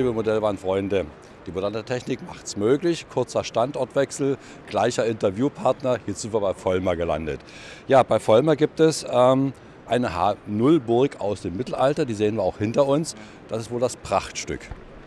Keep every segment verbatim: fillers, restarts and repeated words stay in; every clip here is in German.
liebe Modellbahnfreunde, die moderne Technik macht es möglich. Kurzer Standortwechsel, gleicher Interviewpartner. Jetzt sind wir bei Vollmer gelandet. Ja, bei Vollmer gibt es ähm, eine H null Burg aus dem Mittelalter. Die sehen wir auch hinter uns. Das ist wohl das Prachtstück.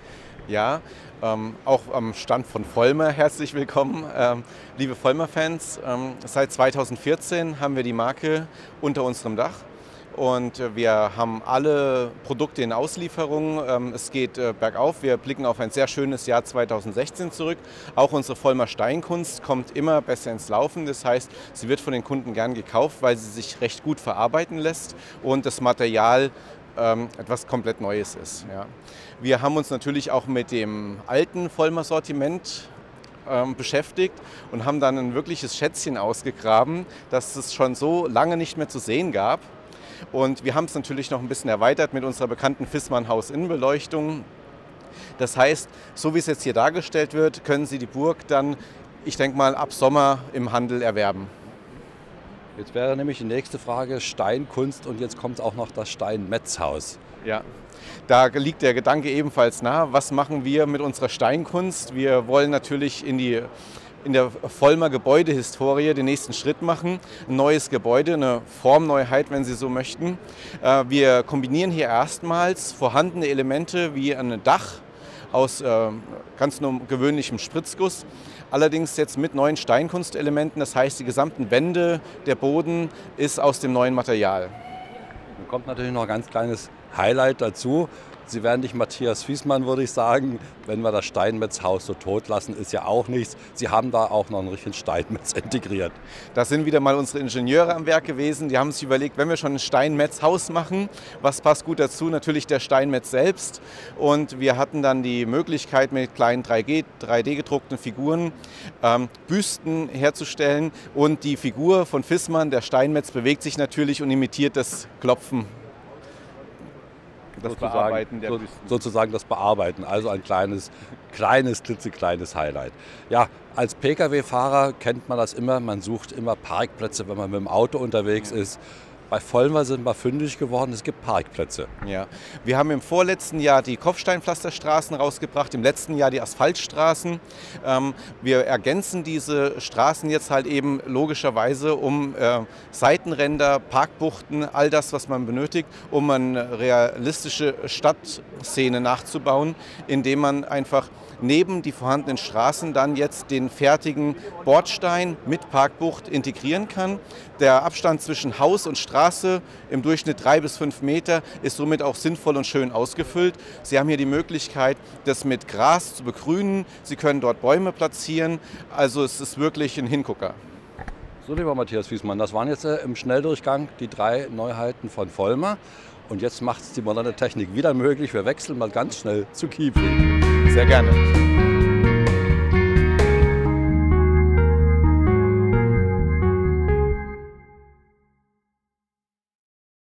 Ja, ähm, auch am Stand von Vollmer herzlich willkommen. Ähm, liebe Vollmer-Fans, ähm, seit zweitausendvierzehn haben wir die Marke unter unserem Dach. Und wir haben alle Produkte in Auslieferung. Es geht bergauf. Wir blicken auf ein sehr schönes Jahr zweitausendsechzehn zurück. Auch unsere Vollmer Steinkunst kommt immer besser ins Laufen. Das heißt, sie wird von den Kunden gern gekauft, weil sie sich recht gut verarbeiten lässt und das Material ähm, etwas komplett Neues ist. Ja. Wir haben uns natürlich auch mit dem alten Vollmer Sortiment ähm, beschäftigt und haben dann ein wirkliches Schätzchen ausgegraben, das es schon so lange nicht mehr zu sehen gab. Und wir haben es natürlich noch ein bisschen erweitert mit unserer bekannten Fissmann Haus-Innenbeleuchtung. Das heißt, so wie es jetzt hier dargestellt wird, können Sie die Burg dann, ich denke mal, ab Sommer im Handel erwerben. Jetzt wäre nämlich die nächste Frage Steinkunst und jetzt kommt auch noch das Steinmetzhaus. Ja, da liegt der Gedanke ebenfalls nah. Was machen wir mit unserer Steinkunst? Wir wollen natürlich in die in der Vollmer Gebäudehistorie den nächsten Schritt machen. Ein neues Gebäude, eine Formneuheit, wenn Sie so möchten. Wir kombinieren hier erstmals vorhandene Elemente wie ein Dach aus ganz gewöhnlichem Spritzguss. Allerdings jetzt mit neuen Steinkunstelementen, das heißt, die gesamten Wände, der Boden ist aus dem neuen Material. Dann kommt natürlich noch ein ganz kleines Highlight dazu. Sie werden nicht Matthias Fiesmann, würde ich sagen. Wenn wir das Steinmetzhaus so tot lassen, ist ja auch nichts. Sie haben da auch noch einen richtigen Steinmetz integriert. Da sind wieder mal unsere Ingenieure am Werk gewesen. Die haben sich überlegt, wenn wir schon ein Steinmetzhaus machen, was passt gut dazu? Natürlich der Steinmetz selbst. Und wir hatten dann die Möglichkeit, mit kleinen drei D gedruckten Figuren ähm, Büsten herzustellen. Und die Figur von Fiesmann, der Steinmetz, bewegt sich natürlich und imitiert das Klopfen. Das sozusagen, Bearbeiten der so, Büsten. sozusagen das Bearbeiten, also ein kleines, kleines, klitzekleines Highlight. Ja, als Pkw-Fahrer kennt man das immer, man sucht immer Parkplätze, wenn man mit dem Auto unterwegs ist. Bei Vollmer sind wir fündig geworden, es gibt Parkplätze. Ja. Wir haben im vorletzten Jahr die Kopfsteinpflasterstraßen rausgebracht, im letzten Jahr die Asphaltstraßen. Ähm, wir ergänzen diese Straßen jetzt halt eben logischerweise um äh, Seitenränder, Parkbuchten, all das, was man benötigt, um eine realistische Stadtszene nachzubauen, indem man einfach neben die vorhandenen Straßen dann jetzt den fertigen Bordstein mit Parkbucht integrieren kann. Der Abstand zwischen Haus und Straße im Durchschnitt drei bis fünf Meter ist somit auch sinnvoll und schön ausgefüllt. Sie haben hier die Möglichkeit, das mit Gras zu begrünen. Sie können dort Bäume platzieren. Also es ist wirklich ein Hingucker. So, lieber Matthias Fiesmann, das waren jetzt äh, im Schnelldurchgang die drei Neuheiten von Vollmer. Und jetzt macht es die moderne Technik wieder möglich. Wir wechseln mal ganz schnell zu Kiepe. Sehr gerne.